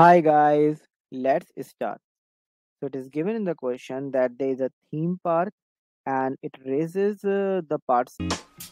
Hi guys, let's start. So it is given in the question that there is a theme park and it raises the parts.